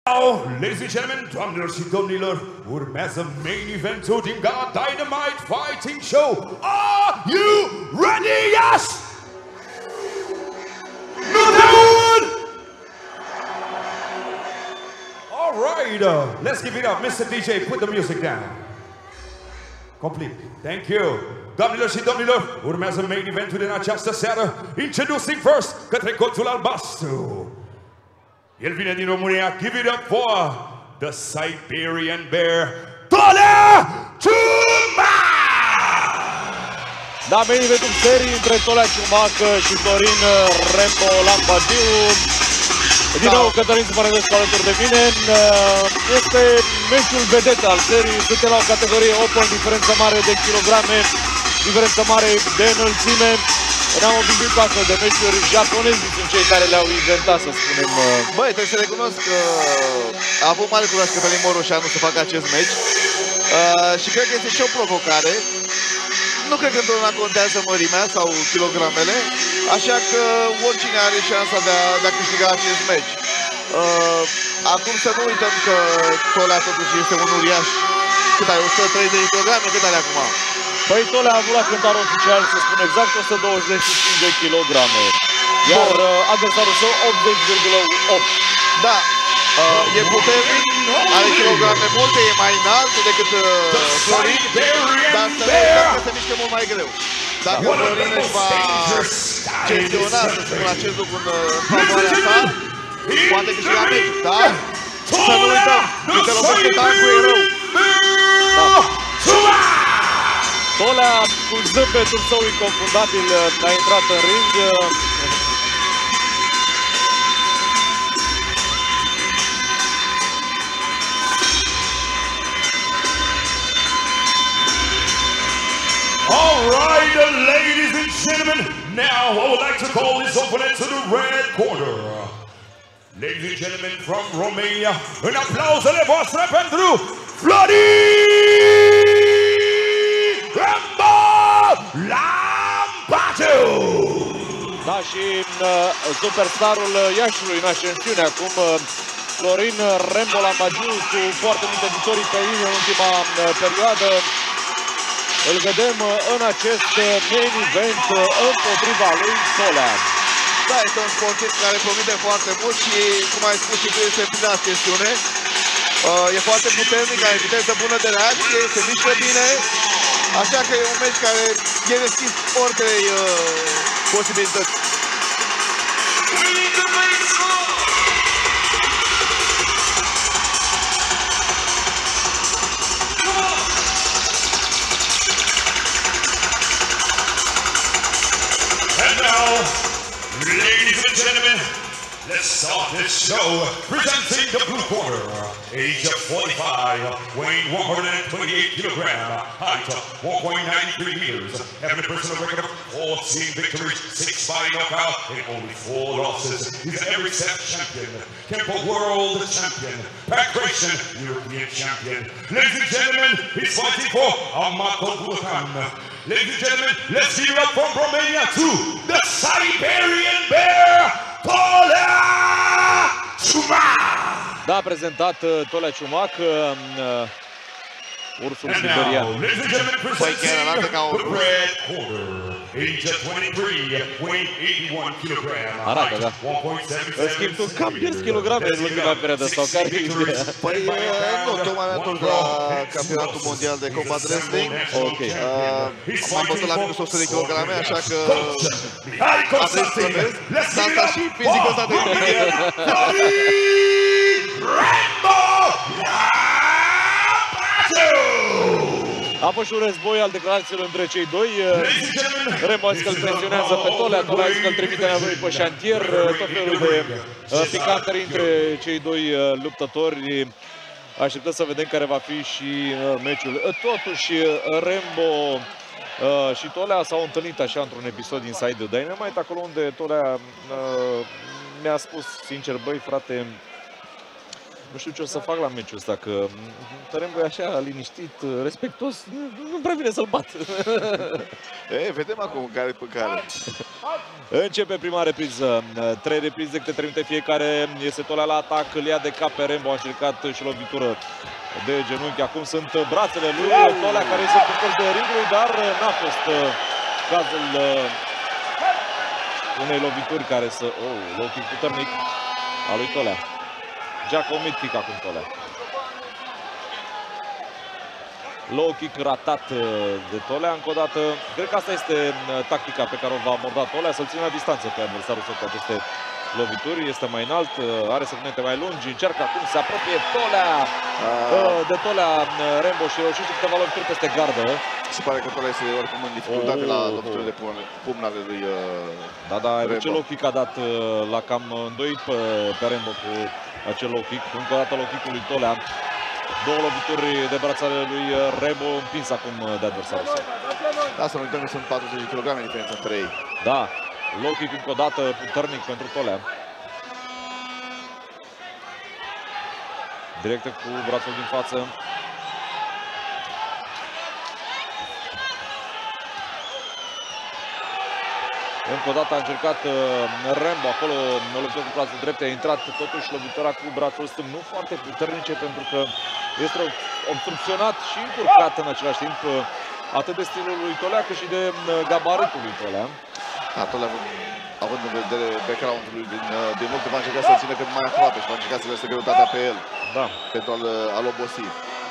Now, ladies and gentlemen, doamnelor și domnilor, urmează main eventul din Gala Dynamite Fighting Show. Are you ready? Yes! Good! All right, let's give it up. Mr. DJ, put the music down. Complete. Thank you. Doamnelor și domnilor, urmează main eventul din această seară. Introducing first către colțul albastru. El vine din România. Give it up for the Siberian Bear, Tolea Ciumac! Da, main eventul serii între Tolea Ciumac și Florin Rembo Lambadiu. Din nou, Cătălin Sufărănescu alături de mine. Este meciul vedet al serii. Suntem la o categorie open, diferență mare de kilograme, diferență mare de înălțime. Ne-am obișnuit cu astfel de meciuri. Japonezii sunt cei care le-au inventat, să spunem. Băi, trebuie să recunosc că a avut mare curaj Cătălin Moroșanu să facă acest meci. Și cred că este și o provocare. Nu cred că întotdeauna contează mărimea sau kilogramele, așa că oricine are șansa de a câștiga acest meci. Acum să nu uităm că Tolea totuși este un uriaș. Cât ai? 130 kg? Cât are acum? Păi Tolea a avut la cântar oficial, să spun exact, 125 de kilograme. Iar adversarul său 80,8. Da. E puternic, are kilograme multe, e mai înalt decât Florin, dar să nu uităm că se mișcă mult mai greu. Dacă Florin își va gestiona, să spun acest lucru în favoarea sa, poate câștiga meciul, da? Să nu uităm, când te lovește tancul e rău. Tolea, cu zâmbetul său inconfundabil, a intrat în ring. All right, ladies and gentlemen, now I would like to call this opponent to the red corner. Ladies and gentlemen from Romania, un aplauzele voastre pentru Florin Rembo Lambadiu! Da, și superstarul Iașiului în ascensiune acum, Florin Rembo Lambadiu, cu foarte multe victorii pe linie în ultima perioadă. Îl vedem în acest main event împotriva lui Tolea. Da, este un sportiv care promite foarte mult și, cum ai spus și tu, este în plină ascensiune. E foarte puternic, are viteză bună de reacție, se mișcă bine. Așa că e un meci care e deschis oricărei posibilități. Ladies and gentlemen, let's start this show. Presenting the blue corner, age of 45, weighing 128 kilograms, height of 1.93 meters, having a personal record of 14 victories, 6 by knockout, and only 4 losses. He's an every step champion, Kempo World Champion, Pancration European Champion. Ladies and gentlemen, he's fighting for Amato Burhan. Ladies and gentlemen, let's give it up from Romania to the Siberian Bear, Tolea Ciumac! Da, a prezentat Tolea Ciumac, ursul siberian. Păi chiar arată ca un urs. Arată, da. În schimb, tu cam pierzi kilograme în ultima perioadă, sau care e ideea? Păi nu, tocmai mi-am întors la campionatul mondial de combat wrestling. Ok. M-am văzut la minus 100 de kilograme, așa că a trebuit să vezi. Asta și fizicul ăsta de imediat. A fost și un război al declarațiilor între cei doi. Rembo a zis că îl presionează pe Tolea, Tolea a zis că îl trimite înapoi pe șantier. Tot felul de picantări între cei doi luptători. Așteptăm să vedem care va fi și meciul. Totuși, Rembo și Tolea s-au întâlnit așa într-un episod Inside Dynamite, acolo unde Tolea mi-a spus sincer, băi frate, nu știu ce o să fac la meciul ăsta, că Rembo e așa liniștit, respectos, nu prea vine să-l bat. Vedem acum care pe care. Începe prima repriză. 3 reprize câte 3 minute fiecare. Este Tolea la atac, îl ia de cap pe Rembo. A încercat și lovitură de genunchi. Acum sunt brațele lui Tolea care este în colț de ringului, dar n-a fost cazul unei lovituri care să... low kick puternic a lui Tolea. Giacomo mid kick acum Tolea. Low kick ratat de Tolea încă o dată. Cred că asta este tactica pe care o va aborda Tolea, să-l țină la distanță pe adversarul său cu aceste lovituri. Este mai înalt, are segmente mai lungi, încearcă acum să apropie Tolea de Tolea Rembo și reușește câteva lovituri peste gardă. Se pare că Tolea este oricum în dificultate la loviturile de pumn ale lui Da, ce low kick a dat la cam îndoit pe Rembo cu acel low kick. Încă o dată low kick-ul lui Tolea. 2 lovituri de brațale lui Rembo, împins acum de adversarul său. Da, să nu uităm că sunt 40 kg diferență între ei. Da, low kick încă o dată puternic pentru Tolea. Directă cu brațul din față. Încă o dată a încercat Rembo acolo, o lovitură cu brațul drept, a intrat totuși lovitura cu brațul stâng, nu foarte puternice pentru că este obstrucționat și încurcat în același timp atât de stilul lui Tolea cât și de gabaritul lui Tolea. Da, Tolea, având în vedere background-ul lui din mult, va încerca să-l țină cât mai aproape și va încerca să lăse greutatea pe el, da, pentru a-l obosi.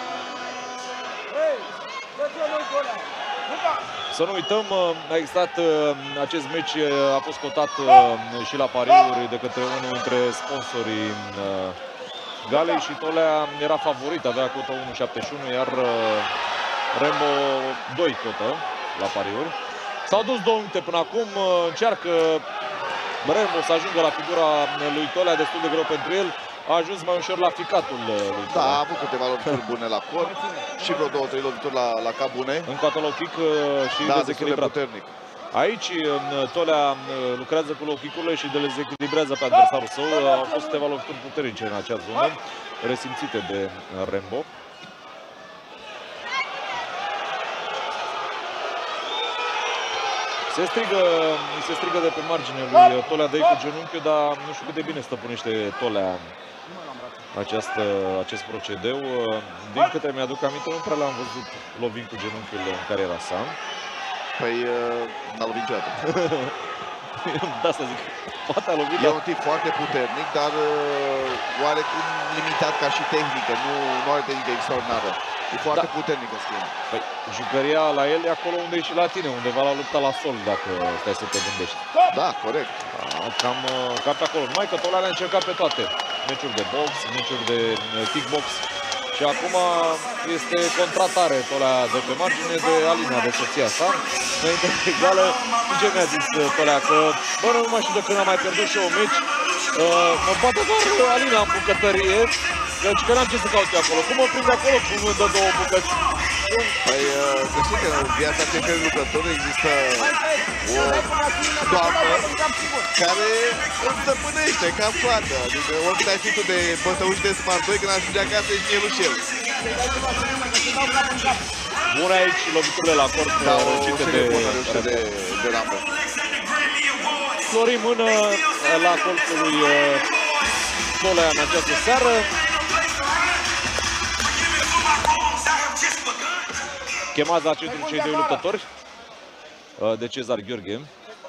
Să nu uităm, a existat acest meci, a fost cotat și la pariuri de către unul dintre sponsorii galei și Tolea era favorit, avea cotă 1,71, iar Rembo 2 cotă la pariuri. S-au dus 2 minute până acum, încearcă Rembo să ajungă la figura lui Tolea, destul de greu pentru el. A ajuns mai ușor la ficatul lui Tolea. Da, a avut câteva lovituri bune la corp și vreo 2-3 lovituri la cap bune. Încă o dată low kick și da, dezechilibrat. Puternic. Aici Tolea lucrează cu low kick-urile și dezechilibrează pe adversarul său. Au fost câteva lovituri puternice în acea zonă, resimțite de Rembo. Se strigă de pe margine lui Tolea de ei cu genunchiul, dar nu știu cât de bine stăpânește Tolea acest procedeu. Din câte mi-aduc aminte, nu prea l-am văzut lovind cu genunchiul în cariera sa. Păi, n-a lovit niciodată. Da, să zic, poate a lovit. E un tip foarte puternic, dar oarecum limitat ca și tehnică. Nu are tehnică extraordinară. E foarte puternic, în schimb. Păi, jucăria la el e acolo unde e și la tine, undeva la lupta la sol, dacă stai să te gândești. Da, corect. Cam pe acolo. Numai că Tolea le-a încercat pe toate. Meciuri de box, meciuri de kickbox. Și acum este contratare Tolea de pe margine de Alina, de soția sa. Înainte de egală, ce mi-a zis Tolea? Că, bă, nu mai știu de când am mai pierdut și eu un meci. Mă bate doar Alina în bucătărie. Deci că n-am ce să caut eu acolo. Cum mă prind acolo cum îmi dă 2 bucăți? Păi, să știi că în viața fiecărui lucrător există o doamnă care îți stăpânește ca fată. Adică oricât ai fi tu de bătăuși de Smart 2, când ajunge acasă ești mielușel. Bun aici loviturile la corp, da, reușite de Rambo. Florin mână la colțul lui Tolea în această seară. Chemați la centru cei 2 luptători de Cezar Gheorghe.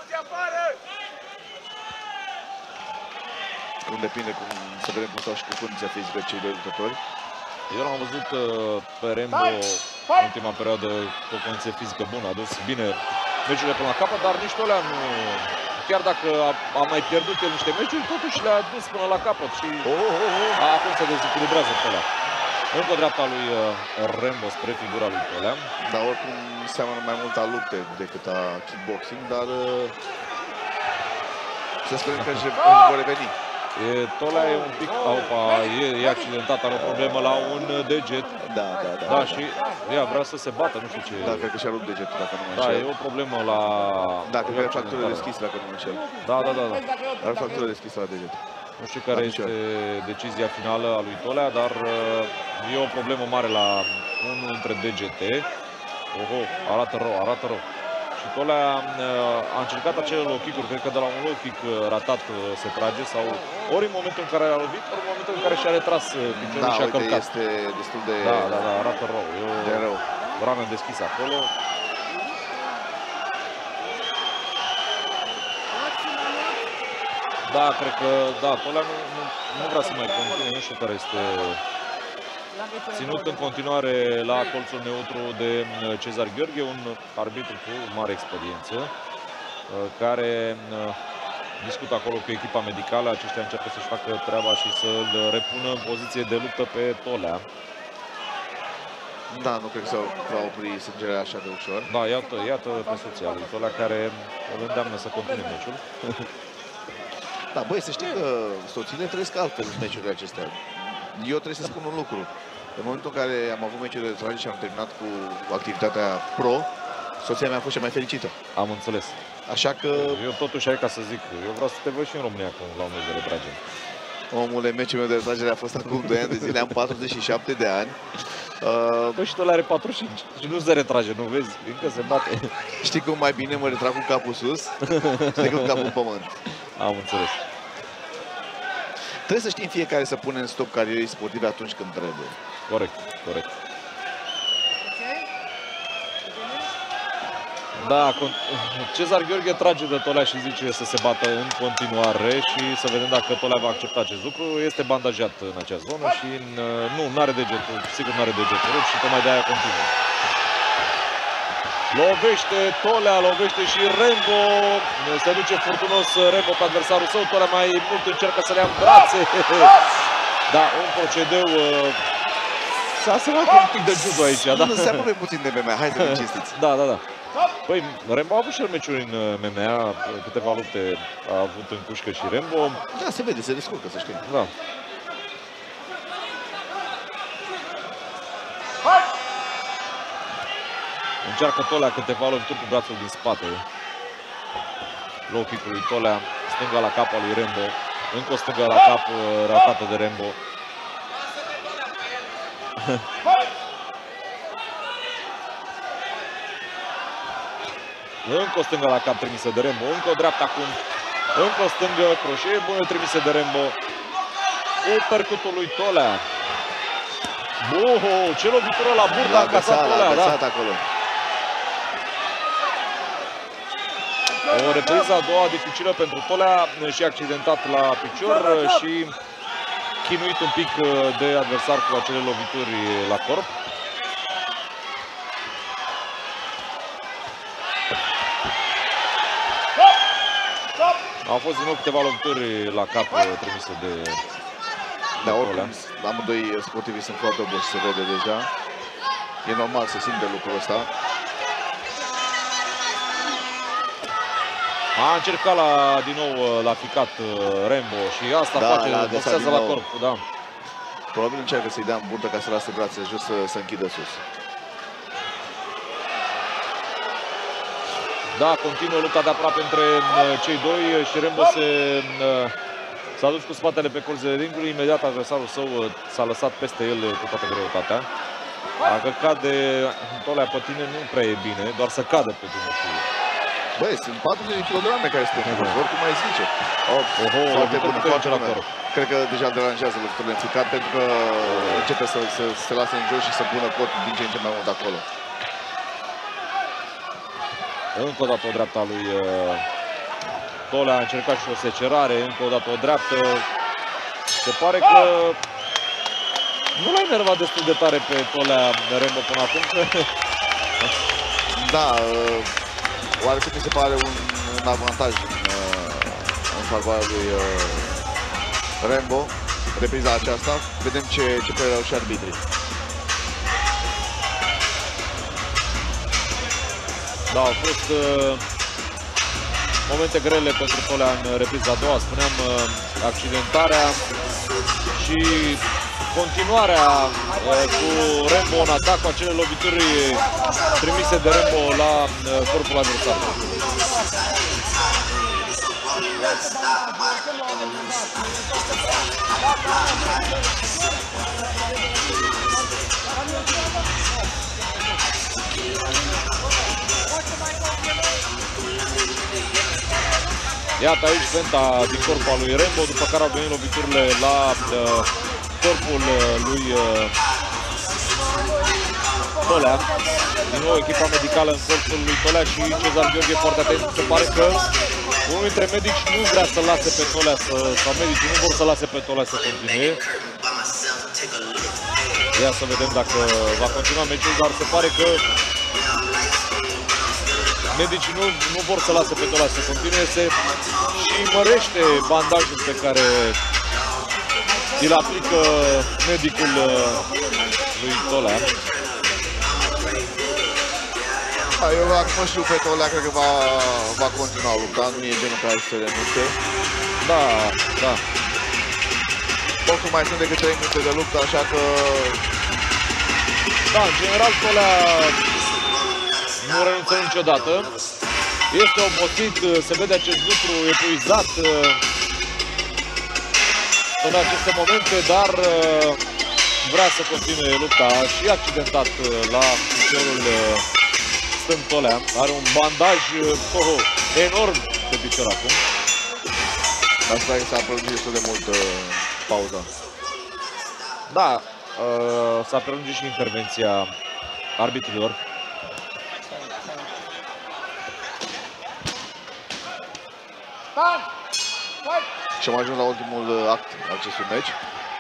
Cum depinde, să vedem cum stau și cu condiția fizică cei 2 luptători. Eu l-am văzut pe Rembo în ultima perioadă cu o condiție fizică bună. A dus bine meciurile până la capăt, dar nici Tolea nu... Chiar dacă a mai pierdut el niște meciuri, totuși le-a dus până la capăt și acum se dezechilibrează Tolea. Încă o dreapta lui Rembo spre figura lui Tolea. Dar oricum seamănă mai mult a lupte decât a kickboxing, dar să sperăm că își vor reveni. Tolea e un pic, e accidentat, are o problemă la un deget. Da, și ea vrea să se bată, nu știu ce. Da, cred că și-a rupt degetul, dacă nu mă înșel. Da, e o problemă la... Da, cred că are fractură deschisă, dacă nu mă înșel. Da. Are fractură deschisă la deget. Nu știu care este decizia finală a lui Tolea, dar e o problemă mare la unul dintre degete. Arată rău. Și Tolea a încercat acele low kick-uri, cred că de la un low kick ratat se trage sau ori în momentul în care a lovit, ori în momentul în care și-a retras piciorul și a călcat. Este destul de... Da, arată rău. De rău. Rană deschisă acolo. Da, cred că, da, Tolea nu vrea să mai continue, nu știu care este ținut în continuare la colțul neutru de Cezar Gheorghe, un arbitru cu mare experiență, care discută acolo cu echipa medicală. Aceștia încearcă să-și facă treaba și să-l repună în poziție de luptă pe Tolea. Da, nu cred că va opri sângerea așa de ușor. Da, iată pe soția lui Tolea, care îl îndeamnă să continue meciul. Da, băi, să știi că soțiile trăiesc altfel în meciurile acestea. Eu trebuie să spun un lucru. În momentul în care am avut meciurile de trage și am terminat cu activitatea pro, soția mea a fost cea mai fericită. Am înțeles. Așa că... Eu totuși, ca să zic, eu vreau să te văd și în România la un meci de retragere. Omule, meciul meu de retragere a fost acum 2 ani de zile, am 47 de ani. Păi și Tolea are 45 și nu se retrage, nu vezi? Încă se bate. Știi cum mai bine mă retrag cu capul sus decât cu capul în pământ. Am înțeles. Trebuie să știm fiecare să punem stop carierei sportive atunci când trebuie. Corect. Da, Cezar Gheorghe trage de Tolea și zice să se bată în continuare și să vedem dacă Tolea va accepta acest lucru. Este bandajat în acea zonă și nu are degetul, sigur nu are degetul rupt și tocmai de aia continuă. Lovește Tolea, lovește și Rembo. Se duce furtunos Rembo pe adversarul său. Tolea mai mult încearcă să le ia în brațe. Da, un procedeu... S-a semnat un pic de judo aici, da? Nu se apropie puțin de MMA, hai să fim cinstiți. Da. Păi, Rembo a avut și el meciuri în MMA, câteva lupte a avut în cușcă și Rembo. Da, se vede, se descurcă, să știi. Da. Încearcă Tolea câteva lovituri cu brațul din spate. Low kick-ul lui Tolea, stânga la cap al lui Rembo. Încă o stângă la cap ratată de Rembo. Încă o stângă la cap trimisă de Rembo, încă o dreaptă acum, încă o stângă, croșee bună trimisă de Rembo. Uppercut-ul lui Tolea. Ce lovitură la burtă a încasat Tolea, da? Acolo. O repriză a doua dificilă pentru Tolea și accidentat la picior și chinuit un pic de adversar cu acele lovituri la corp. Au fost din nou câteva lovituri la cap trimise de Da, oricum, amândoi sportivii sunt foarte obosiți, se vede deja. E normal să simte lucrul ăsta. A încercat din nou la ficat Rembo și asta face, boxează la corp. Da. Probabil încearcă să-i dea în burtă ca să lasă brațele jos să se închidă sus. Da, continuă lupta de aproape între cei doi și Rembo s-a dus cu spatele pe colțele ringului. Imediat adversarul său s-a lăsat peste el cu toată greutatea. A căcat de Tolea pe tine nu prea e bine, doar să cadă pe tine. Băi, sunt 40 de kilograme care sunt în oricum mai zice. Foarte bună, foarte bună. Cred că deja deranjează lupturile în ficat pentru că începe să se lase în jos și să pună corpul din ce în ce mai mult acolo. Încă o dată o dreaptă a lui Tolea, a încercat și o secerare, încă o dată o dreaptă. Se pare că nu l-a enervat destul de tare pe Tolea Rembo până acum. Da, oarecum mi se pare un avantaj în favoarea lui Rembo. Repriza aceasta, vedem ce părere au și arbitrii. Da, au fost momente grele pentru Tolea în repriza a doua, spuneam, accidentarea și continuarea cu Rembo în atac, cu acele lovituri trimise de Rembo la corpul adversarului. Iată aici venta din corpul lui Rembo, după care au venit loviturile la corpul lui Tolea. Din nou echipa medicală în corpul lui Tolea și Cezar Gheorghe foarte atent. Se pare că unul dintre medici nu vrea să lase pe Tolea sau medicii nu vor să lase pe Tolea să continue. Ia să vedem dacă va continua meciul, dar se pare că medicii nu vor să lase pe Tolea să continue și mărește bandajul pe care îl aplică medicul lui Tolea. Eu acum știu pe Tolea, cred că va continua lupta, nu e genul care să renunțe. Da, da. Oricum mai sunt decât 3 minute de luptă, așa că... Da, în general Tolea nu renunță niciodată. Este obosit, se vede acest lucru epuizat în aceste momente, dar vrea să continue lupta și accidentat la piciorul stâng Tolea. Are un bandaj enorm pe picior acum. Asta s-a prelungit destul de mult pauza. Da, s-a prelungit și intervenția arbitrilor. Și am ajuns la ultimul act al acestui meci.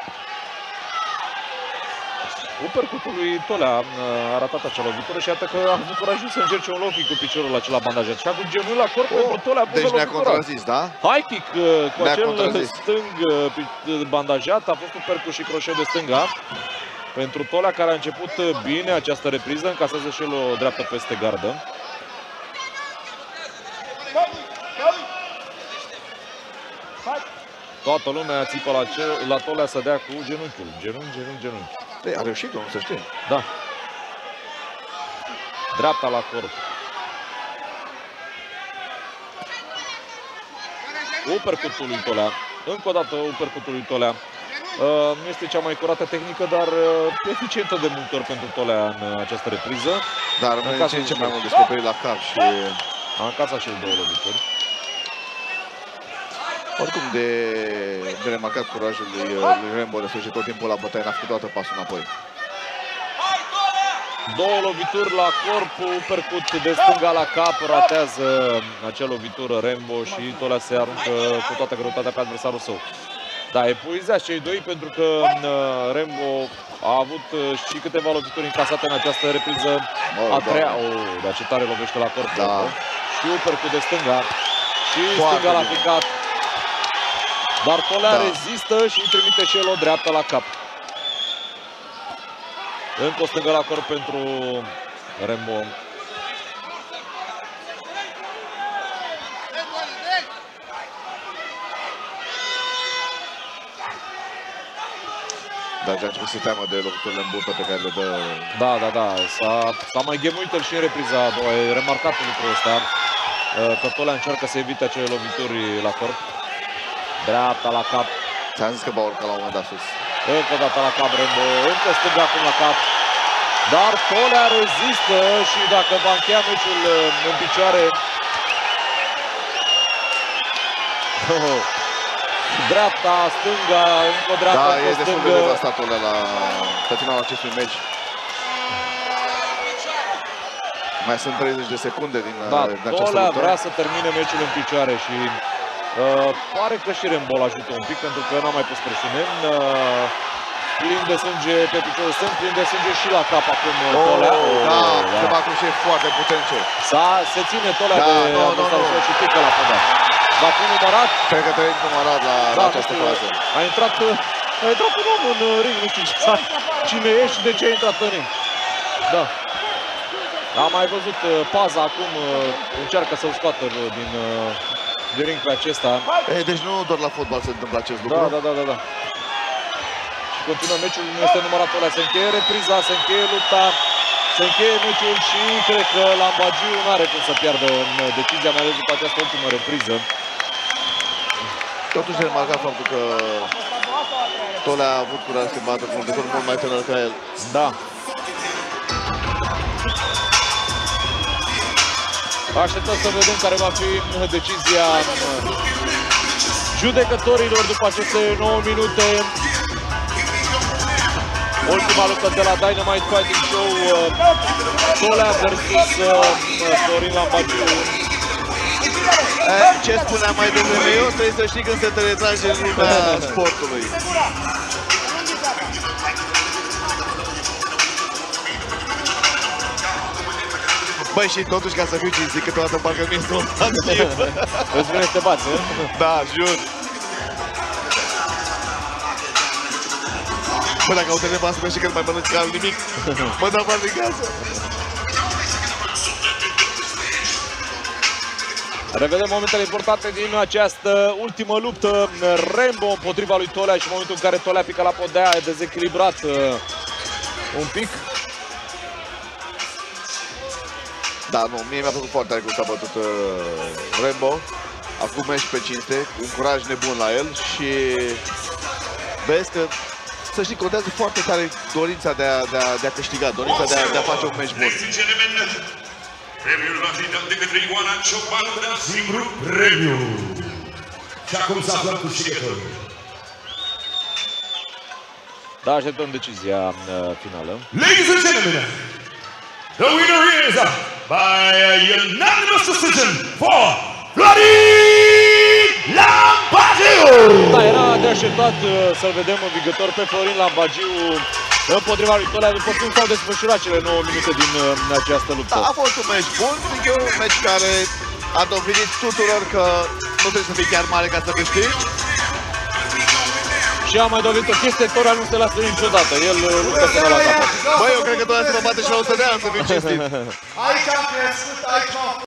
Uppercut-ul lui Tolea a ratat acea lovitură și iată că a avut curajul să încerce un low kick cu piciorul acela bandajat. Și a avut genul la corp pentru Tolea. Deci ne-a contrazis, da? High kick cu acel stâng bandajat. A fost uppercut și croșet de stânga pentru Tolea, care a început bine această repriză. Încasează și el o dreaptă peste gardă. Toată lumea țipă la Tolea să dea cu genunchiul. Genunchi. A reușit, nu să știi. Da. Dreapta la corp. Uppercut-ul lui Tolea. Încă o dată uppercut-ul lui Tolea. Nu este cea mai curată tehnică, dar eficientă de multe ori pentru Tolea în această repriză. Dar rămâne ce mai mult descoperit la cap și... A încasat și el 2 lovituri. Oricum de remarcat curajul lui Rembo de să tot timpul la bătaie, n-a făcut toată pasul înapoi. 2 lovituri la corp, uppercut de stânga la cap, ratează acea lovitură Rembo și Tolea se aruncă cu toată greutatea pe adversarul său. Da, epuizează cei doi pentru că Rembo a avut și câteva lovituri încasate în această repriză a treia. Dar ce tare lovește la corp. Da. Și uppercut de stânga și stânga l-a picat. Dar Tolea rezistă și îi trimite și el o dreaptă la cap. Încă o stângă la corp pentru Rembo. Dar deja a început să teamă de locurile în burtă pe care le dă... Da. S-a mai ghemuit el și în repriza a doua. E remarcat lucrul ăsta. Că Tolea încearcă să evite acele lovituri la corp. Dreapta la cap. Ți-am zis că va urca la un moment dat sus. Încă o dată la cap Rembo. Încă stânga acum la cap. Dar Tolea rezistă și dacă va încheia meciul în picioare... Dreapta, stânga, încă o dreapta, da, e destul de devastat Tolea pe finalul acestui meci. Mai sunt 30 de secunde din această Tolea luptă. vrea să termine meciul în picioare și pare că și Rembo l-ajută un pic pentru că n-a mai pus presiune. Plin de sânge pe piciorul stâng, plin de sânge și la cap acum Tolea. Da, se va cruce foarte puternic. Se ține Tolea de adversarul și pică la pădat. Va fi numărat. Cred că trebuie numărat la această fază. A intrat un om în ring, nu știu cine e și de ce a intrat în ring. Da. Am mai văzut paza acum, încearcă să-l scoată din ring pe acesta. Deci nu doar la fotbal se întâmplă acest lucru. Da. Și continuă meciul, nu este numărat Tolea, se încheie repriza, se încheie lupta, se încheie meciul și cred că Lambagiu nu are cum să piardă în decizia, mai ales după această ultimă repriză. Totuși de remarcat faptul că Tolea a avut curaj să bată cu un jucător mult mai tânăr ca el. Da. Așteptăm să vedem care va fi decizia judecătorilor după aceste 9 minute. Ultima luptă de la Dynamite Fighting Show, Tolea versus Florin Lambagiu. Ce spuneam mai devreme eu, trebuie să știi când se te retrage în lumea sportului. Băi, și totuși, ca să fiu cinstit, câteodată parcă mi-e spontativ. Îți vine să te bați, nu? Da, jur. Bă, dacă au tele masă, și că nu mai mănânci ca nimic, mă dau bani din casă. Revedem momentele importante din această ultimă luptă. Rambo împotriva lui Tolea și în momentul în care Tolea pică la podea, e dezechilibrat un pic. Da, nu, mie mi-a plăcut foarte tare cum s-a bătut Rambo. Acum mergi pe cinste, un curaj nebun la el și vezi că, să știi, contează foarte tare dorința de a câștiga, dorința de a face un meci bun. Premiul va fi dat de către Ioana Ciobanu de la singurul premiu. Și acum să aflăm câștigătorul. Da, așteptăm decizia finală. Ladies and gentlemen, the winner is by a unanimous decision for Florin Lambagiu! Da, era de așteptat să-l vedem învingător pe Florin Lambagiu împotriva lui Tolea, după cum s-au desfășurat cele 9 minute din această luptă. Da, a fost un meci bun, zic eu, un meci care a dovedit tuturor că nu trebuie să fii chiar mare ca să câștigi. Și a mai dovedit o chestie, Tolea nu se lasă niciodată, el luptă până la capăt. Băi, eu cred că Tolea se va bate și la 100 de ani, să fiu cinstit. Aici am crescut, aici am